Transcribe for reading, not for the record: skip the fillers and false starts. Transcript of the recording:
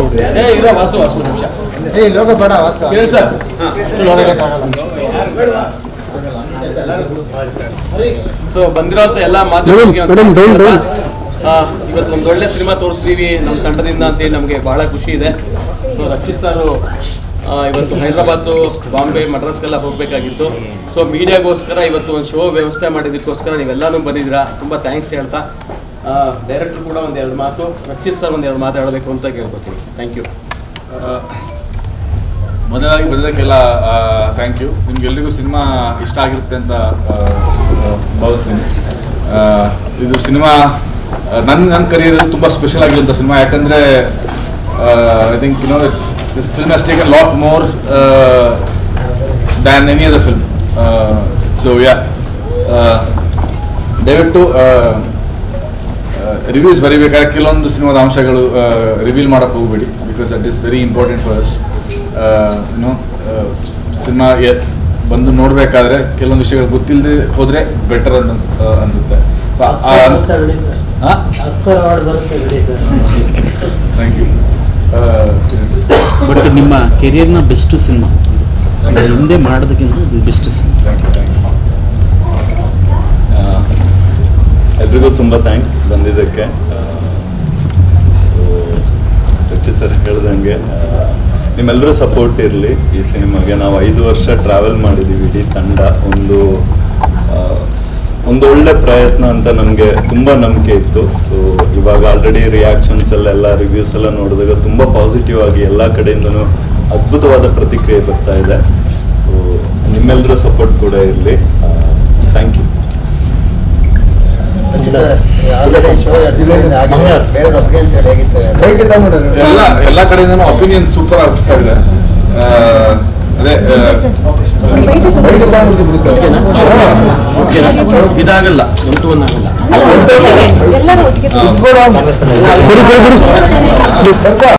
So ಬಂದಿರೋಂಥ ಎಲ್ಲ ಮಾಧ್ಯಮಕ್ಕೆ ಇವತ್ತು ಒಂದು ಒಳ್ಳೆ ಸಿನಿಮಾ ತೋರಿಸ್ತೀವಿ ನಮ್ಮ ತಂಡದಿಂದ ಅಂತೇಳಿ ನಮಗೆ ಬಹಳ ಖುಷಿ ಇದೆ. ಸೊ ರಕ್ಷಿತ್ ಸರ್ ಇವತ್ತು ಹೈದರಾಬಾದ್, ಬಾಂಬೆ, ಮಡ್ರಾಸ್ಗೆಲ್ಲ ಹೋಗಬೇಕಾಗಿತ್ತು. ಸೊ ಮೀಡಿಯಾಗೋಸ್ಕರ ಇವತ್ತು ಒಂದು ಶೋ ವ್ಯವಸ್ಥೆ ಮಾಡಿದ್ದಕ್ಕೋಸ್ಕರ ನೀವೆಲ್ಲನೂ ಬಂದಿದ್ದೀರಾ, ತುಂಬ ಥ್ಯಾಂಕ್ಸ್ ಹೇಳ್ತಾ ಡೈರೆಕ್ಟರ್ ಕೂಡ ಒಂದೆರಡು ಮಾತು, ರಕ್ಷಿತ್ ಸರ್ ಒಂದೆರಡು ಮಾತಾಡಬೇಕು ಅಂತ ಕೇಳ್ಕೊತೀನಿ. Thank you. ಮೊದಲಾಗಿ ಬಂದಿದ್ದಕ್ಕೆಲ್ಲ ಥ್ಯಾಂಕ್ ಯು. ನಿಮ್ಗೆಲ್ರಿಗೂ ಸಿನಿಮಾ ಇಷ್ಟ ಆಗಿರುತ್ತೆ ಅಂತ ಭಾವಿಸ್ತೀನಿ. ಇದು ಸಿನಿಮಾ ನನ್ನ ಕರಿಯರಲ್ಲಿ ತುಂಬ ಸ್ಪೆಷಲ್ ಆಗಿರುವಂಥ ಸಿನಿಮಾ. ಯಾಕಂದರೆ I think this film has taken a lot more than any other film. So yeah, ದಯವಿಟ್ಟು ರಿವ್ಯೂಸ್ ಬರೀಬೇಕಾದ್ರೆ ಕೆಲವೊಂದು ಸಿನಿಮಾದ ಅಂಶಗಳು ರಿವೀಲ್ ಮಾಡೋಕ್ಕೆ ಹೋಗಬೇಡಿ, because that is very important for us. Cinema ಬಂದು ನೋಡಬೇಕಾದ್ರೆ ಕೆಲವೊಂದು ವಿಷಯಗಳು ಗೊತ್ತಿಲ್ಲದೆ ಹೋದರೆ ಬೆಟರ್ ಅಂತ ಅನಿಸುತ್ತೆ. Thank you. ಬಟ್ ನಿಮ್ಮ ಕೆರಿಯರ್ನ ಬೆಸ್ಟ್ ಸಿನಿಮಾ ಹಿಂದೆ ಮಾಡೋದಕ್ಕಿಂತ ಬೆಸ್ಟ್ ಸಿನಿಮಾ. ಎಲ್ರಿಗೂ ತುಂಬ ಥ್ಯಾಂಕ್ಸ್ ಬಂದಿದ್ದಕ್ಕೆ. ರಕ್ಷಿತ್ ಸರ್ ಹೇಳ್ದಂಗೆ ನಿಮ್ಮೆಲ್ಲರೂ ಸಪೋರ್ಟ್ ಇರಲಿ ಈ ಸಿನಿಮಾಗೆ. ನಾವು 5 ವರ್ಷ ಟ್ರಾವೆಲ್ ಮಾಡಿದ್ದೀವಿ ಇಡೀ ತಂಡ. ಒಂದು ಒಳ್ಳೆ ಪ್ರಯತ್ನ ಅಂತ ನಮಗೆ ತುಂಬ ನಂಬಿಕೆ ಇತ್ತು. ಸೊ ಇವಾಗ ಆಲ್ರೆಡಿ ರಿಯಾಕ್ಷನ್ಸ್ ಎಲ್ಲ ರಿವ್ಯೂಸ್ ಎಲ್ಲ ನೋಡಿದಾಗ ತುಂಬ ಪಾಸಿಟಿವ್ ಆಗಿ ಎಲ್ಲ ಕಡೆಯಿಂದನೂ ಅದ್ಭುತವಾದ ಪ್ರತಿಕ್ರಿಯೆ ಬರ್ತಾ ಇದೆ. ಸೊ ನಿಮ್ಮೆಲ್ಲರ ಸಪೋರ್ಟ್ ಕೂಡ ಇರಲಿ. Thank you. ಎಲ್ಲ ಕಡೆಯಿಂದನೂ ಒಪಿನಿಯನ್ ಸೂಪರ್ ಆಗ್ತಾ ಇದೆ. ಅದೇ ಇದಾಗಲ್ಲ, 1 to 1 ಆಗಲ್ಲ.